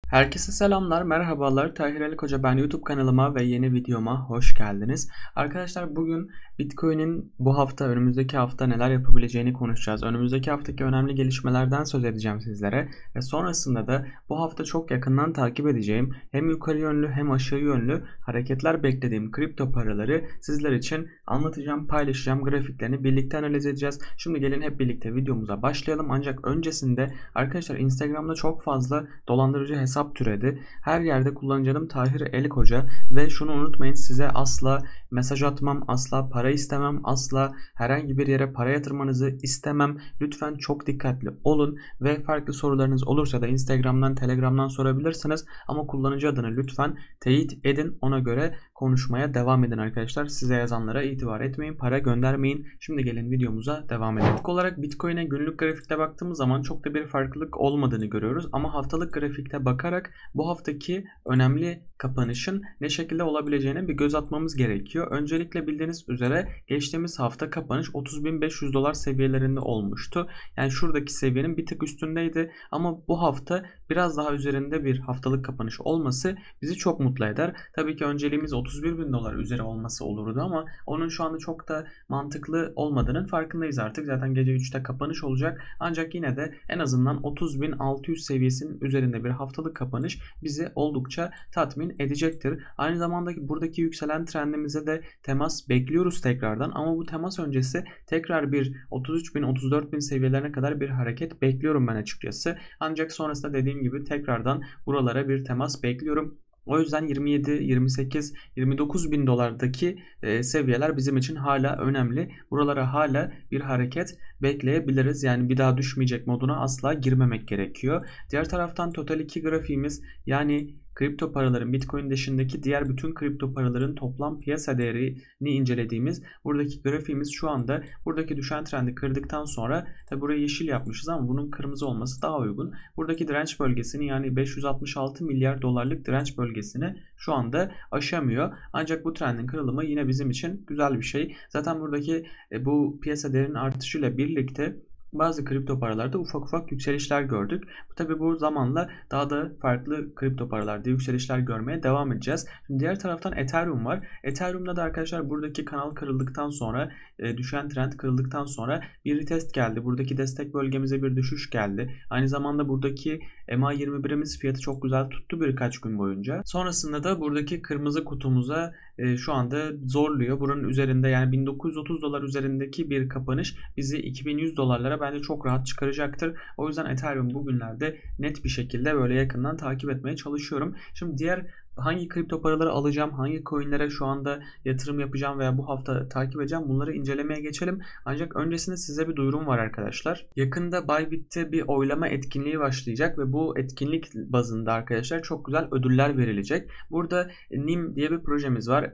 Herkese selamlar, merhabalar. Tahir Ali Koca ben. YouTube kanalıma ve yeni videoma hoş geldiniz. Arkadaşlar bugün Bitcoin'in bu hafta, önümüzdeki hafta neler yapabileceğini konuşacağız. Önümüzdeki haftaki önemli gelişmelerden söz edeceğim sizlere. Ve sonrasında da bu hafta çok yakından takip edeceğim hem yukarı yönlü hem aşağı yönlü hareketler beklediğim kripto paraları sizler için anlatacağım, paylaşacağım. Grafiklerini birlikte analiz edeceğiz. Şimdi gelin hep birlikte videomuza başlayalım. Ancak öncesinde arkadaşlar Instagram'da çok fazla dolandırıcı hesap türedi. Her yerde kullanıcı adım Tahir Ali Koca ve şunu unutmayın, size asla mesaj atmam, asla para istemem, asla herhangi bir yere para yatırmanızı istemem. Lütfen çok dikkatli olun ve farklı sorularınız olursa da Instagram'dan, Telegram'dan sorabilirsiniz ama kullanıcı adını lütfen teyit edin. Ona göre konuşmaya devam edin arkadaşlar. Size yazanlara itibar etmeyin, para göndermeyin. Şimdi gelin videomuza devam edelim. İlk olarak Bitcoin'e günlük grafikte baktığımız zaman çok da bir farklılık olmadığını görüyoruz ama haftalık grafikte bakarak bu haftaki önemli kapanışın ne şekilde olabileceğine bir göz atmamız gerekiyor. Öncelikle bildiğiniz üzere geçtiğimiz hafta kapanış 30.500 dolar seviyelerinde olmuştu. Yani şuradaki seviyenin bir tık üstündeydi ama bu hafta biraz daha üzerinde bir haftalık kapanış olması bizi çok mutlu eder. Tabii ki önceliğimiz 31.000 dolar üzeri olması olurdu ama onun şu anda çok da mantıklı olmadığının farkındayız artık. Zaten gece 3'te kapanış olacak. Ancak yine de en azından 30.600 seviyesinin üzerinde bir haftalık kapanış bizi oldukça tatmin edecektir. Aynı zamanda buradaki yükselen trendimize de temas bekliyoruz tekrardan ama bu temas öncesi tekrar bir 33.000-34.000 seviyelerine kadar bir hareket bekliyorum ben açıkçası. Ancak sonrasında dediğim gibi tekrardan buralara bir temas bekliyorum. O yüzden 27, 28, 29 bin dolardaki seviyeler bizim için hala önemli. Buralara hala bir hareket bekleyebiliriz. Yani bir daha düşmeyecek moduna asla girmemek gerekiyor. Diğer taraftan Total 2 grafiğimiz, yani kripto paraların, Bitcoin dışındaki diğer bütün kripto paraların toplam piyasa değerini incelediğimiz buradaki grafiğimiz şu anda buradaki düşen trendi kırdıktan sonra, tabi burayı yeşil yapmışız ama bunun kırmızı olması daha uygun. Buradaki direnç bölgesini, yani 566 milyar dolarlık direnç bölgesini şu anda aşamıyor. Ancak bu trendin kırılımı yine bizim için güzel bir şey. Zaten buradaki bu piyasa değerinin artışıyla birlikte bazı kripto paralarda ufak ufak yükselişler gördük. Tabi bu zamanla daha da farklı kripto paralarda yükselişler görmeye devam edeceğiz. Şimdi diğer taraftan Ethereum var. Ethereum'da da arkadaşlar buradaki kanal kırıldıktan sonra, düşen trend kırıldıktan sonra bir retest geldi. Buradaki destek bölgemize bir düşüş geldi. Aynı zamanda buradaki MA21'imiz fiyatı çok güzel tuttu birkaç gün boyunca. Sonrasında da buradaki kırmızı kutumuza şu anda zorluyor. Buranın üzerinde, yani 1930 dolar üzerindeki bir kapanış bizi 2100 dolarlara bence çok rahat çıkaracaktır. O yüzden Ethereum bugünlerde net bir şekilde böyle yakından takip etmeye çalışıyorum. Şimdi diğer hangi kripto paraları alacağım, hangi coinlere şu anda yatırım yapacağım veya bu hafta takip edeceğim, bunları incelemeye geçelim. Ancak öncesinde size bir duyurum var arkadaşlar. Yakında Bybit'te bir oylama etkinliği başlayacak ve bu etkinlik bazında arkadaşlar çok güzel ödüller verilecek. Burada NIM diye bir projemiz var.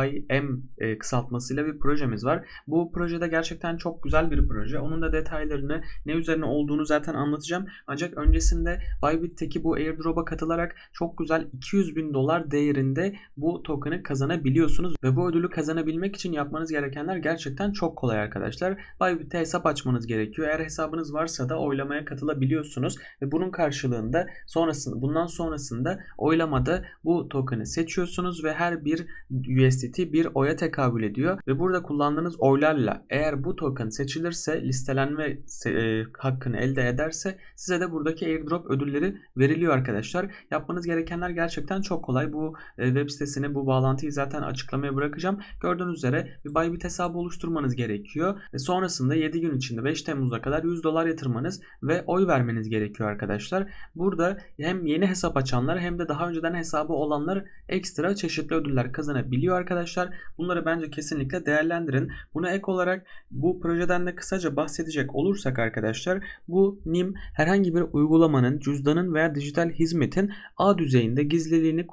NYM kısaltmasıyla bir projemiz var. Bu projede gerçekten çok güzel bir proje. Onun da detaylarını, ne üzerine olduğunu zaten anlatacağım. Ancak öncesinde Bybit'teki bu airdrop'a katılarak çok güzel 200.000 dolar değerinde bu token'ı kazanabiliyorsunuz ve bu ödülü kazanabilmek için yapmanız gerekenler gerçekten çok kolay arkadaşlar. Bybit'te hesap açmanız gerekiyor. Eğer hesabınız varsa da oylamaya katılabiliyorsunuz ve bunun karşılığında bundan sonrasında oylamada bu token'ı seçiyorsunuz ve her bir USDT bir oya tekabül ediyor ve burada kullandığınız oylarla eğer bu token seçilirse, listelenme hakkını elde ederse size de buradaki airdrop ödülleri veriliyor arkadaşlar. Yapmanız gerekenler gerçekten çok kolay. Bu web sitesini, bu bağlantıyı zaten açıklamaya bırakacağım. Gördüğünüz üzere bir Bybit hesabı oluşturmanız gerekiyor ve sonrasında 7 gün içinde 5 Temmuz'a kadar 100 dolar yatırmanız ve oy vermeniz gerekiyor arkadaşlar. Burada hem yeni hesap açanlar hem de daha önceden hesabı olanlar ekstra çeşitli ödüller kazanabiliyor arkadaşlar. Bunları bence kesinlikle değerlendirin. Buna ek olarak bu projeden de kısaca bahsedecek olursak arkadaşlar, bu NIM herhangi bir uygulamanın, cüzdanın veya dijital hizmetin A düzeyinde gizliliğini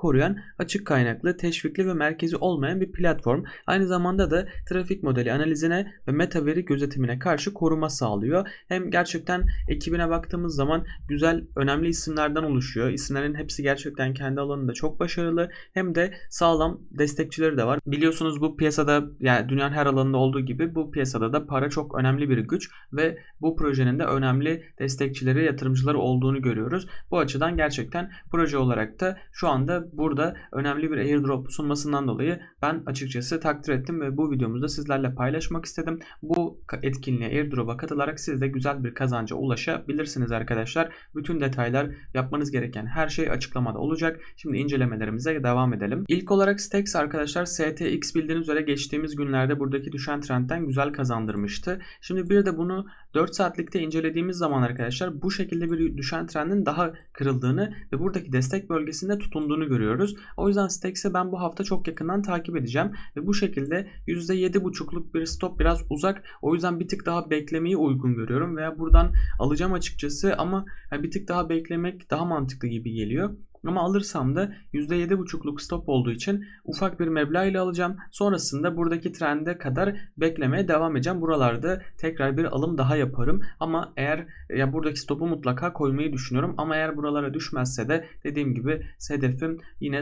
koruyan, açık kaynaklı, teşvikli ve merkezi olmayan bir platform. Aynı zamanda da trafik modeli analizine ve meta veri gözetimine karşı koruma sağlıyor. Hem gerçekten ekibine baktığımız zaman güzel, önemli isimlerden oluşuyor. İsimlerin hepsi gerçekten kendi alanında çok başarılı. Hem de sağlam destekçileri de var. Biliyorsunuz bu piyasada, yani dünyanın her alanında olduğu gibi bu piyasada da para çok önemli bir güç ve bu projenin de önemli destekçileri, yatırımcıları olduğunu görüyoruz. Bu açıdan gerçekten proje olarak da şu anda burada önemli bir airdrop sunmasından dolayı ben açıkçası takdir ettim ve bu videomuzda sizlerle paylaşmak istedim. Bu etkinliğe, airdrop'a katılarak siz de güzel bir kazanca ulaşabilirsiniz arkadaşlar. Bütün detaylar, yapmanız gereken her şey açıklamada olacak. Şimdi incelemelerimize devam edelim. İlk olarak Stacks arkadaşlar, STX bildiğiniz üzere geçtiğimiz günlerde buradaki düşen trendten güzel kazandırmıştı. Şimdi bir de bunu 4 saatlikte incelediğimiz zaman arkadaşlar bu şekilde bir düşen trendin daha kırıldığını ve buradaki destek bölgesinde tutunduğunu görüyoruz. O yüzden Stacks'i ben bu hafta çok yakından takip edeceğim ve bu şekilde %7,5'luk bir stop biraz uzak. O yüzden bir tık daha beklemeyi uygun görüyorum veya buradan alacağım açıkçası, ama bir tık daha beklemek daha mantıklı gibi geliyor. Ama alırsam da %7,5'luk stop olduğu için ufak bir meblağ ile alacağım. Sonrasında buradaki trende kadar beklemeye devam edeceğim. Buralarda tekrar bir alım daha yaparım. Ama eğer buradaki stopu mutlaka koymayı düşünüyorum. Ama eğer buralara düşmezse de dediğim gibi hedefim yine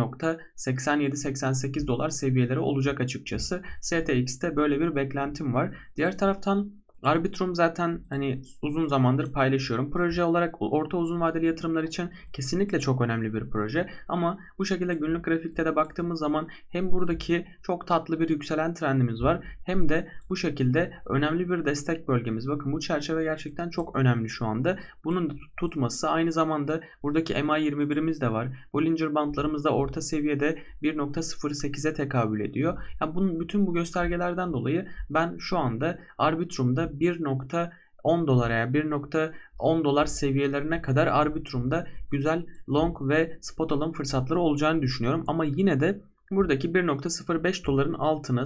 0,87-88 dolar seviyeleri olacak açıkçası. STX'te böyle bir beklentim var. Diğer taraftan Arbitrum zaten hani uzun zamandır paylaşıyorum. Proje olarak orta uzun vadeli yatırımlar için kesinlikle çok önemli bir proje. Ama bu şekilde günlük grafikte de baktığımız zaman hem buradaki çok tatlı bir yükselen trendimiz var, hem de bu şekilde önemli bir destek bölgemiz. Bakın bu çerçeve gerçekten çok önemli şu anda. Bunun tutması, aynı zamanda buradaki MA21'imiz de var. Bollinger bandlarımız da orta seviyede 1,08'e tekabül ediyor. Yani bütün bu göstergelerden dolayı ben şu anda Arbitrum'da 1,10 dolara, 1,10 dolar seviyelerine kadar Arbitrum'da güzel long ve spot alım fırsatları olacağını düşünüyorum. Ama yine de buradaki 1,05 doların altına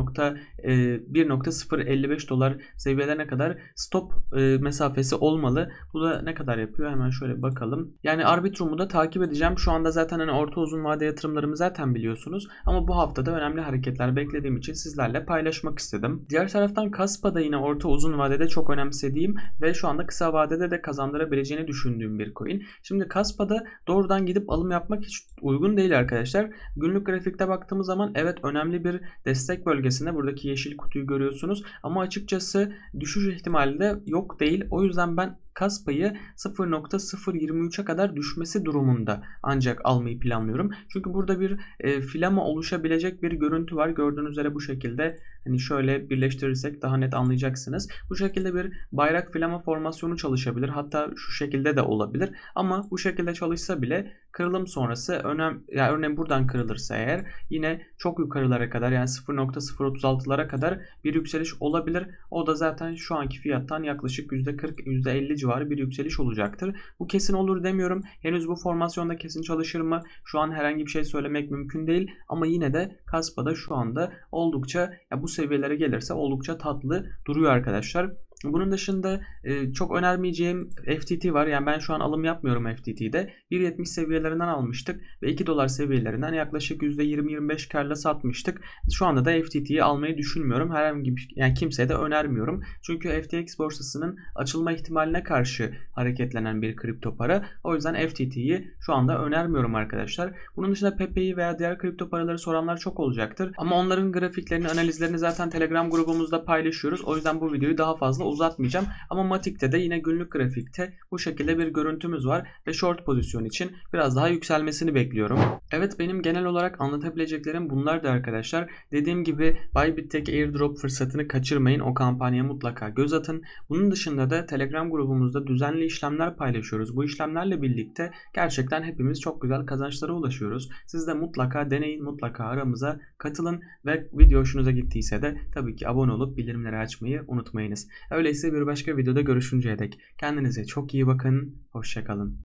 1,055 dolar seviyelerine kadar stop mesafesi olmalı. Bu da ne kadar yapıyor? Hemen şöyle bakalım. Yani Arbitrum'u da takip edeceğim. Şu anda zaten hani orta uzun vade yatırımlarımı zaten biliyorsunuz. Ama bu haftada önemli hareketler beklediğim için sizlerle paylaşmak istedim. Diğer taraftan Kaspa'da yine orta uzun vadede çok önemsediğim ve şu anda kısa vadede de kazandırabileceğini düşündüğüm bir coin. Şimdi Kaspa'da doğrudan gidip alım yapmak hiç uygun değil arkadaşlar. Günlük grafikte baktığımız zaman evet önemli bir destek bölgesinde, buradaki yeşil kutuyu görüyorsunuz, ama açıkçası düşüş ihtimali de yok değil. O yüzden ben Kaspa'yı 0,023'e kadar düşmesi durumunda ancak almayı planlıyorum. Çünkü burada bir filama oluşabilecek bir görüntü var. Gördüğünüz üzere bu şekilde, hani şöyle birleştirirsek daha net anlayacaksınız. Bu şekilde bir bayrak filama formasyonu çalışabilir. Hatta şu şekilde de olabilir. Ama bu şekilde çalışsa bile kırılım sonrası örneğin buradan kırılırsa eğer yine çok yukarılara kadar, yani 0,036'lara kadar bir yükseliş olabilir. O da zaten şu anki fiyattan yaklaşık %40 %50 civarı bir yükseliş olacaktır. Bu kesin olur demiyorum. Henüz bu formasyonda kesin çalışır mı? Şu an herhangi bir şey söylemek mümkün değil. Ama yine de Kaspa'da şu anda oldukça, bu seviyelere gelirse oldukça tatlı duruyor arkadaşlar. Bunun dışında çok önermeyeceğim FTT var. Yani ben şu an alım yapmıyorum FTT'de. 1.70 seviyelerinden almıştık ve 2 dolar seviyelerinden yaklaşık %20-25 karla satmıştık. Şu anda da FTT'yi almayı düşünmüyorum. Herhangi bir, yani kimseye de önermiyorum. Çünkü FTX borsasının açılma ihtimaline karşı hareketlenen bir kripto para. O yüzden FTT'yi şu anda önermiyorum arkadaşlar. Bunun dışında Pepe'yi veya diğer kripto paraları soranlar çok olacaktır. Ama onların grafiklerini, analizlerini zaten Telegram grubumuzda paylaşıyoruz. O yüzden bu videoyu daha fazla uzatmayacağım. Ama Matic'te de yine günlük grafikte bu şekilde bir görüntümüz var ve short pozisyon için biraz daha yükselmesini bekliyorum. Evet, benim genel olarak anlatabileceklerim bunlardı arkadaşlar. Dediğim gibi Bybit'teki airdrop fırsatını kaçırmayın. O kampanyaya mutlaka göz atın. Bunun dışında da Telegram grubumuzda düzenli işlemler paylaşıyoruz. Bu işlemlerle birlikte gerçekten hepimiz çok güzel kazançlara ulaşıyoruz. Siz de mutlaka deneyin, mutlaka aramıza katılın ve video hoşunuza gittiyse de tabii ki abone olup bildirimleri açmayı unutmayınız. Öyleyse bir başka videoda görüşünceye dek kendinize çok iyi bakın. Hoşça kalın.